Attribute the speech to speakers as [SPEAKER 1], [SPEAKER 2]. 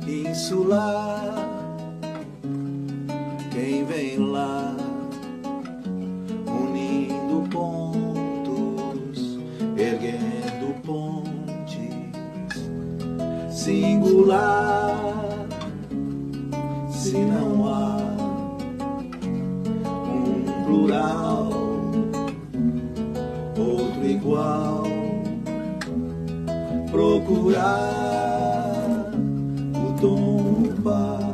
[SPEAKER 1] insular. Quem vem lá unindo pontos, erguendo pontes, singular. Se não há um plural, outro igual, procurar o tom par.